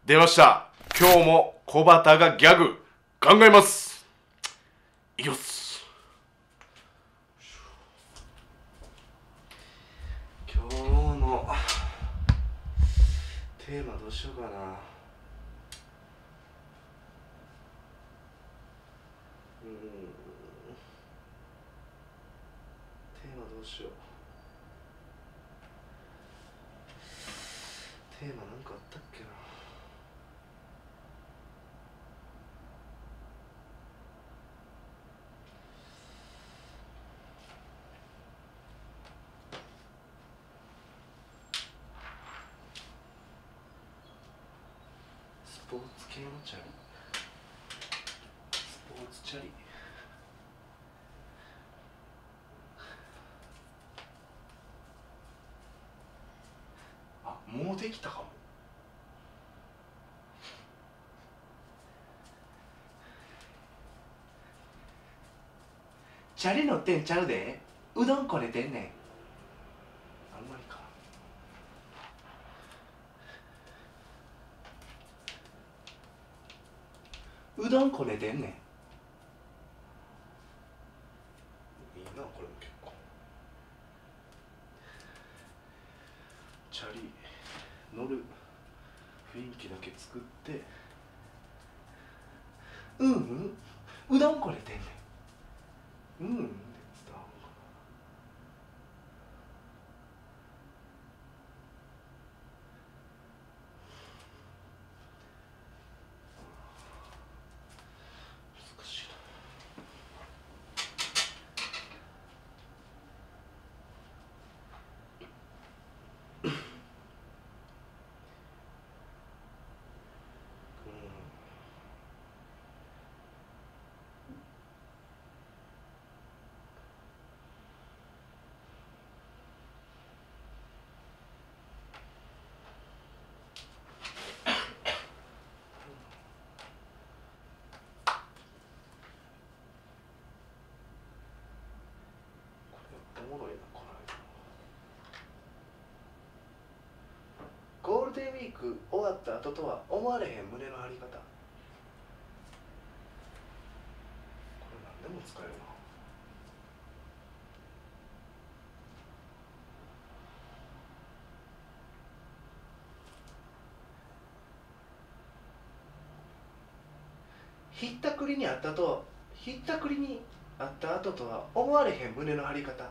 出ました。今日も小畑がギャグ考えます。いきます。今日のテーマどうしようかな。テーマどうしよう。テーマなんかあったっけな。スポーツ系のチャリ。スポーツチャリ。あ、もうできたかも。チャリ乗ってんちゃうで、うどんこねてんねん。あんまりか。うどんこねてんねん。いいな、これも結構。チャリ乗る雰囲気だけ作って、うどんこねてんねん。って伝わるのかな。難しいな。おもろいな、この間。ゴールデンウィーク終わった後とは思われへん胸の張り方。これ何でも使えるな。ひったくりにあった後とは思われへん胸の張り方。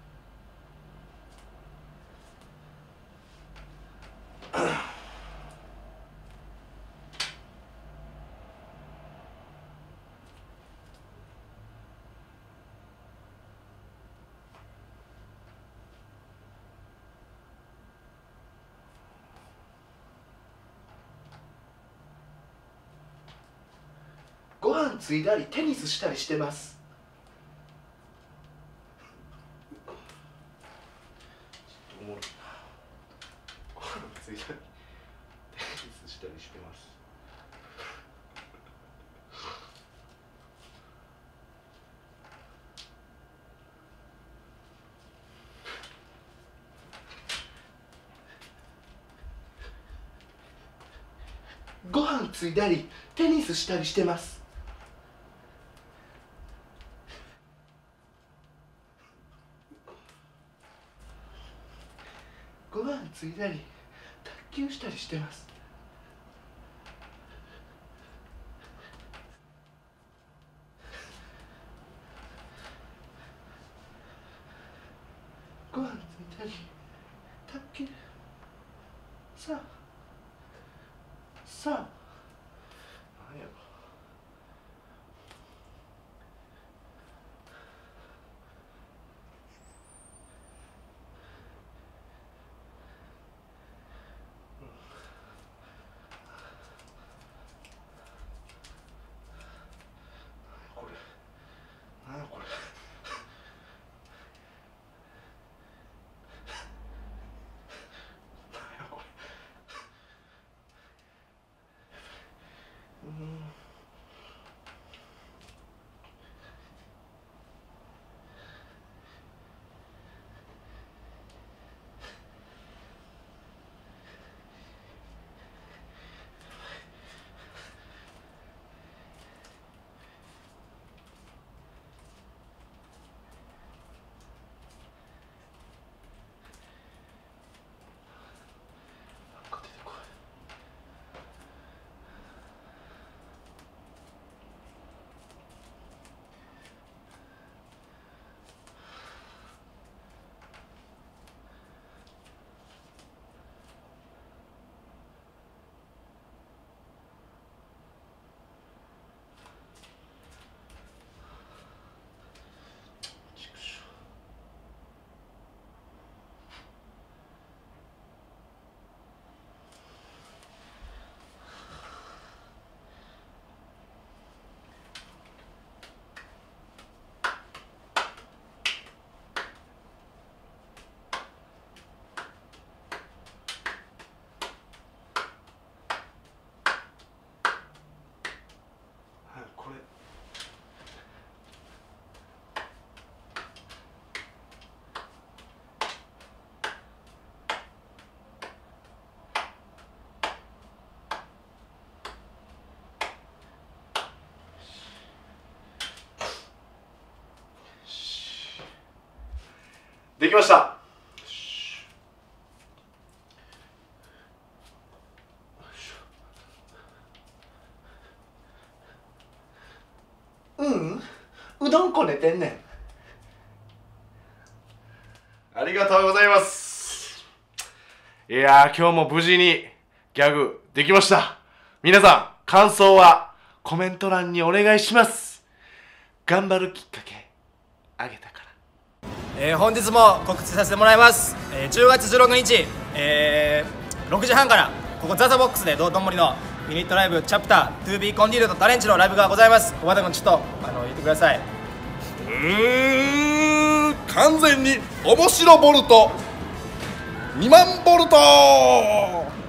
ご飯ついだりテニスしたりしてます。おもろいな。ご飯ついだりテニスしたりしてます。ご飯ついだりテニスしたりしてます。ご飯ついだり卓球したりしてます。ご飯ついたり卓球さあ何やろ。これ何やこれ。何やこれ。 できました。うどんこねてんねん。ありがとうございます。いやー、今日も無事にギャグできました。皆さん感想はコメント欄にお願いします。頑張るきっかけあげたから。 本日も告知させてもらいます。10月16日、6時半からここザザボックスで道頓堀のユニットライブチャプター To Be Continued タレンチのライブがございます。小畑君ちょっと言ってください。 完全に面白ボルト2万ボルト